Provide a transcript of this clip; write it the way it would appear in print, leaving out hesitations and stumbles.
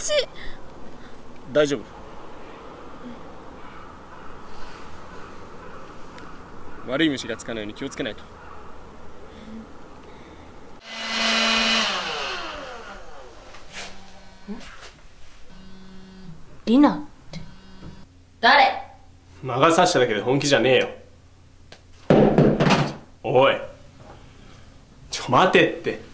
しい。 大丈夫。悪い虫がつかないように気をつけないと。 リナって誰？ 魔が差しただけで本気じゃねえよ。おい、待てって。